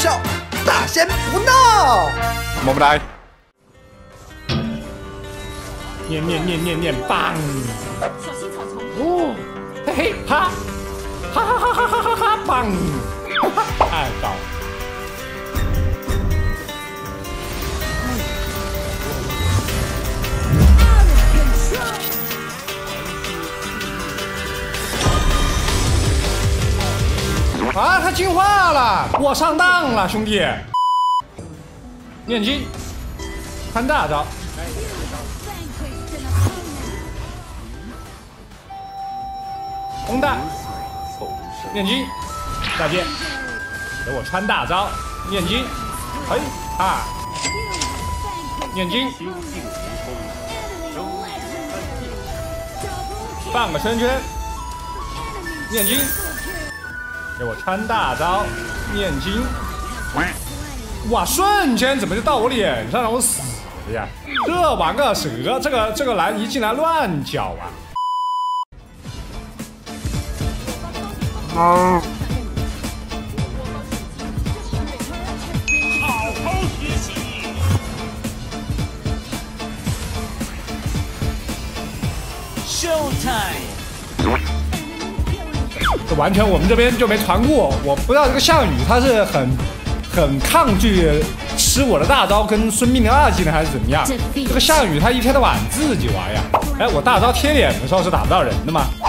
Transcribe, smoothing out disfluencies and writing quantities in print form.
笑，大仙不闹。 么么哒。 念，棒！哦，嘿嘿哈，哈，棒！太高。啊，他进化了，我上当了，兄弟。念经，看大招。红弹，念经，再见，给我穿大招，念经，嘿哈，念经，放个圈圈，念经，给我穿大招，念经，哇，瞬间怎么就到我脸上让我死了呀？这玩个蛇，这个蓝一进来乱搅啊！ 好好学习。Showtime。 这完全我们这边就没传过，我不知道这个项羽他是很抗拒吃我的大招跟孙膑的2技能还是怎么样？这个项羽他一天到晚自己玩呀。哎，我大招贴脸的时候是打不到人的吗？